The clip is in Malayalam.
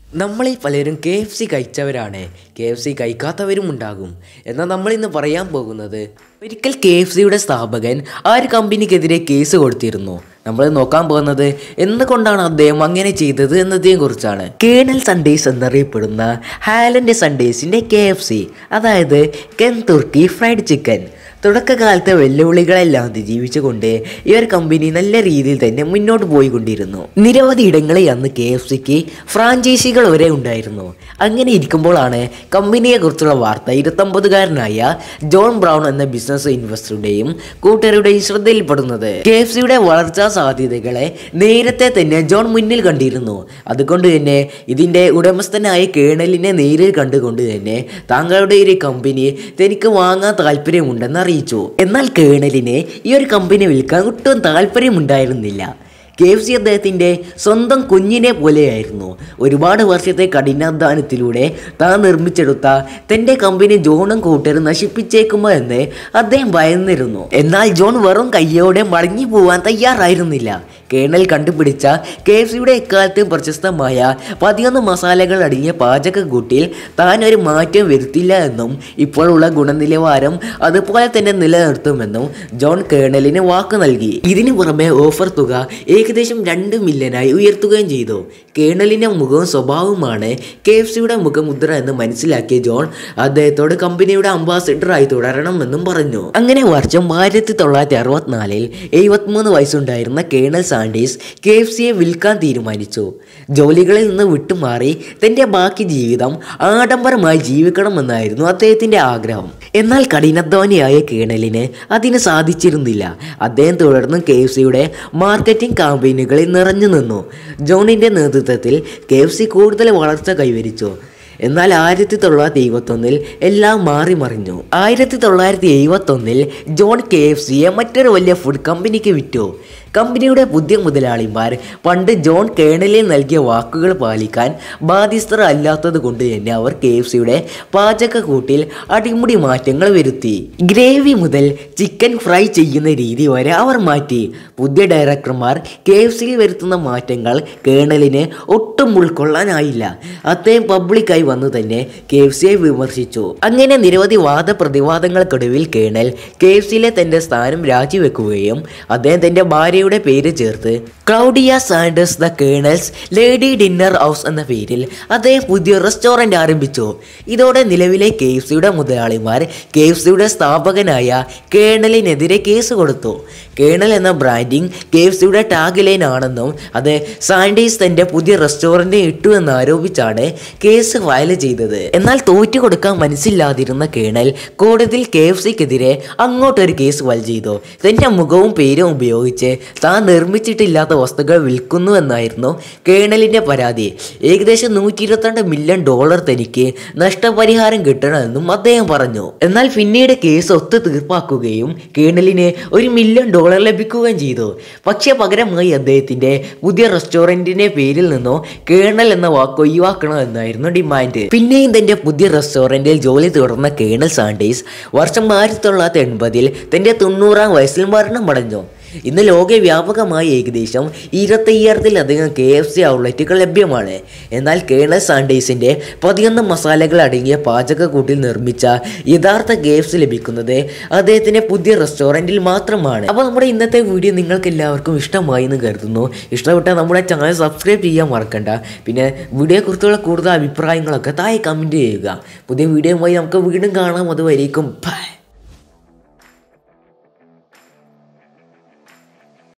നമ്മളിൽ പലരും KFC കഴിച്ചവരാണ്. KFC കഴിക്കാത്തവരും ഉണ്ടാകും. എന്നാൽ നമ്മളിന്ന് പറയാൻ പോകുന്നത് ഒരിക്കൽ KFCയുടെ സ്ഥാപകൻ ആ ഒരു കമ്പനിക്കെതിരെ കേസ് കൊടുത്തിരുന്നു. നമ്മൾ നോക്കാൻ പോകുന്നത് എന്തുകൊണ്ടാണ് അദ്ദേഹം അങ്ങനെ ചെയ്തത് എന്നതിനെ കുറിച്ചാണ്. കേണൽ സൺഡേസ് എന്നറിയപ്പെടുന്ന ഹാലൻഡ് സൺഡേസിൻ്റെ KFC, അതായത് കെൻതുർക്കി ഫ്രൈഡ് ചിക്കൻ, തുടക്കകാലത്തെ വെല്ലുവിളികളെല്ലാം അതിജീവിച്ചുകൊണ്ട് ഈ ഒരു കമ്പനി നല്ല രീതിയിൽ തന്നെ മുന്നോട്ട് പോയിക്കൊണ്ടിരുന്നു. നിരവധി ഇടങ്ങളിൽ അന്ന് KFCക്ക് ഫ്രാഞ്ചൈസികൾ വരെ ഉണ്ടായിരുന്നു. അങ്ങനെ ഇരിക്കുമ്പോഴാണ് കമ്പനിയെക്കുറിച്ചുള്ള വാർത്ത 29-കാരനായ ജോൺ ബ്രൗൺ എന്ന ബിസിനസ് ഇൻവെസ്റ്ററുടെയും കൂട്ടരുടെയും ശ്രദ്ധയിൽപ്പെടുന്നത്. KFCയുടെ വളർച്ചാ സാധ്യതകളെ നേരത്തെ തന്നെ ജോൺ മുന്നിൽ കണ്ടിരുന്നു. അതുകൊണ്ട് തന്നെ ഇതിൻ്റെ ഉടമസ്ഥനായ കേണലിനെ നേരിൽ കണ്ടുകൊണ്ട് തന്നെ താങ്കളുടെ ഒരു കമ്പനി തനിക്ക് വാങ്ങാൻ താല്പര്യമുണ്ടെന്ന് അറിയിച്ചു. എന്നാൽ കേണലിനെ ഈ ഒരു കമ്പനി വിൽക്കാൻ ഒട്ടും താല്പര്യമുണ്ടായിരുന്നില്ല. KFC അദ്ദേഹത്തിൻ്റെ സ്വന്തം കുഞ്ഞിനെ പോലെയായിരുന്നു. ഒരുപാട് വർഷത്തെ കഠിനാധ്വാനത്തിലൂടെ താൻ നിർമ്മിച്ചെടുത്ത തൻ്റെ കമ്പനി ജോണും കൂട്ടരും നശിപ്പിച്ചേക്കുമോ എന്ന് അദ്ദേഹം ഭയന്നിരുന്നു. എന്നാൽ ജോൺ വെറും കയ്യോടെ മടങ്ങി പോവാൻ തയ്യാറായിരുന്നില്ല. കേണൽ കണ്ടുപിടിച്ച KFCയുടെ എക്കാലത്തും പ്രശസ്തമായ 11 മസാലകൾ അടങ്ങിയ പാചകക്കൂട്ടിൽ താൻ ഒരു മാറ്റം വരുത്തില്ല എന്നും ഇപ്പോഴുള്ള ഗുണനിലവാരം അതുപോലെ തന്നെ നിലനിർത്തുമെന്നും ജോൺ കേണലിന് വാക്ക് നൽകി. ഇതിനു പുറമെ ഓഫർ തുക ഏകദേശം 2 മില്യനായി ഉയർത്തുകയും ചെയ്തു. കേണലിൻ്റെ മുഖവും സ്വഭാവവുമാണ് KFCയുടെ മുഖമുദ്ര എന്ന് മനസ്സിലാക്കിയ ജോൺ അദ്ദേഹത്തോട് കമ്പനിയുടെ അംബാസിഡറായി തുടരണമെന്നും പറഞ്ഞു. അങ്ങനെ വർഷം 1964 73 വയസ്സുണ്ടായിരുന്ന കേണൽ സാൻഡേഴ്സ് KFCയെ വിൽക്കാൻ തീരുമാനിച്ചു. ജോലികളിൽ നിന്ന് വിട്ടുമാറി തൻ്റെ ബാക്കി ജീവിതം ആഡംബരമായി ജീവിക്കണമെന്നായിരുന്നു അദ്ദേഹത്തിൻ്റെ ആഗ്രഹം. എന്നാൽ കഠിനാധ്വാനിയായ കേണലിന് അതിന് സാധിച്ചിരുന്നില്ല. അദ്ദേഹം തുടർന്ന് KFCയുടെ മാർക്കറ്റിംഗ് ക്യാമ്പയിനുകളിൽ നിറഞ്ഞു നിന്നു. ജോണിൻ്റെ നേതൃത്വത്തിൽ KFC കൂടുതൽ വളർച്ച കൈവരിച്ചു. എന്നാൽ 1971 എല്ലാം മാറി മറിഞ്ഞു. 1971 ജോൺ KFCയെ മറ്റൊരു വലിയ ഫുഡ് കമ്പനിക്ക് വിറ്റു. കമ്പനിയുടെ പുതിയ മുതലാളിമാർ പണ്ട് ജോൺ കേണലിൽ നൽകിയ വാക്കുകൾ പാലിക്കാൻ ബാധ്യസ്ഥർ അല്ലാത്തത് കൊണ്ട് തന്നെ അവർ KFCയുടെ പാചകക്കൂട്ടിൽ അടിമുടി മാറ്റങ്ങൾ വരുത്തി. ഗ്രേവി മുതൽ ചിക്കൻ ഫ്രൈ ചെയ്യുന്ന രീതി വരെ അവർ മാറ്റി. പുതിയ ഡയറക്ടർമാർ KFCയിൽ വരുത്തുന്ന മാറ്റങ്ങൾ കേണലിന് ഒട്ടും ഉൾക്കൊള്ളാനായില്ല. അദ്ദേഹം പബ്ലിക്കായി വന്നു തന്നെ KFCയെ വിമർശിച്ചു. അങ്ങനെ നിരവധി വാദപ്രതിവാദങ്ങൾക്കൊടുവിൽ കേണൽ KFCയിലെ തൻ്റെ സ്ഥാനം രാജിവെക്കുകയും അദ്ദേഹം തൻ്റെ ഭാര്യയുടെ പേര് ചേർത്ത് Claudia Sanders the colonel's lady dinner house എന്ന പേരിൽ അദ്ദേഹം പുതിയ റെസ്റ്റോറൻറ്റ് ആരംഭിച്ചു. ഇതോടെ നിലവിലെ KFCയുടെ മുതലാളിമാർ KFCയുടെ സ്ഥാപകനായ കേണലിനെതിരെ കേസ് കൊടുത്തു. കേണൽ എന്ന ബ്രാൻഡിങ് KFCയുടെ ടാഗ് ലൈൻ ആണെന്നും അത് സാൻഡേഴ്സ് തൻ്റെ പുതിയ റെസ്റ്റോറൻറ്റ് ഇട്ടു എന്നാരോപിച്ചാണ് കേസ് ഫയൽ ചെയ്തത്. എന്നാൽ തോറ്റുകൊടുക്കാൻ മനസ്സില്ലാതിരുന്ന കേണൽ കോടതിയിൽ KFCക്കെതിരെ അങ്ങോട്ടൊരു കേസ് ഫയൽ ചെയ്തു. തൻ്റെ മുഖവും പേരും ഉപയോഗിച്ച് താൻ നിർമ്മിച്ചിട്ടില്ലാത്ത വസ്തുക്കൾ വിൽക്കുന്നു എന്നായിരുന്നു കേണലിൻ്റെ പരാതി. ഏകദേശം $122 മില്യൺ തനിക്ക് നഷ്ടപരിഹാരം കിട്ടണമെന്നും അദ്ദേഹം പറഞ്ഞു. എന്നാൽ പിന്നീട് കേസ് ഒത്തു തീർപ്പാക്കുകയും കേണലിന് $1 മില്യൺ ലഭിക്കുകയും ചെയ്തു. പക്ഷേ പകരമായി അദ്ദേഹത്തിൻ്റെ പുതിയ റെസ്റ്റോറൻറ്റിൻ്റെ പേരിൽ നിന്നോ കേണൽ എന്ന വാക്ക് ഒഴിവാക്കണമെന്നായിരുന്നു ഡിമാൻഡ്. പിന്നെയും തൻ്റെ പുതിയ റെസ്റ്റോറൻറ്റിൽ ജോലി തുടർന്ന കേണൽ സാൻഡേഴ്സ് വർഷം 1980 തൻ്റെ 90-ാം വയസ്സിൽ മരണമടഞ്ഞു. ഇന്ന് ലോകവ്യാപകമായി ഏകദേശം 25,000-ലധികം KFC ഔട്ട്ലെറ്റുകൾ ലഭ്യമാണ്. എന്നാൽ കേണൽ സാൻഡേഴ്സിൻ്റെ 11 മസാലകൾ അടങ്ങിയ പാചകക്കൂട്ടിൽ നിർമ്മിച്ച യഥാർത്ഥ KFC ലഭിക്കുന്നത് അദ്ദേഹത്തിൻ്റെ പുതിയ റെസ്റ്റോറൻറ്റിൽ മാത്രമാണ്. അപ്പോൾ നമ്മുടെ ഇന്നത്തെ വീഡിയോ നിങ്ങൾക്ക് എല്ലാവർക്കും ഇഷ്ടമായി എന്ന് കരുതുന്നു. ഇഷ്ടപ്പെട്ടാൽ നമ്മുടെ ചാനൽ സബ്സ്ക്രൈബ് ചെയ്യാൻ മറക്കണ്ട. പിന്നെ വീഡിയോയെക്കുറിച്ചുള്ള കൂടുതൽ അഭിപ്രായങ്ങളൊക്കെ താഴെ കമൻറ്റ് ചെയ്യുക. പുതിയ വീഡിയോയുമായി നമുക്ക് വീണ്ടും കാണാം. അതുവരേക്കും ബൈ.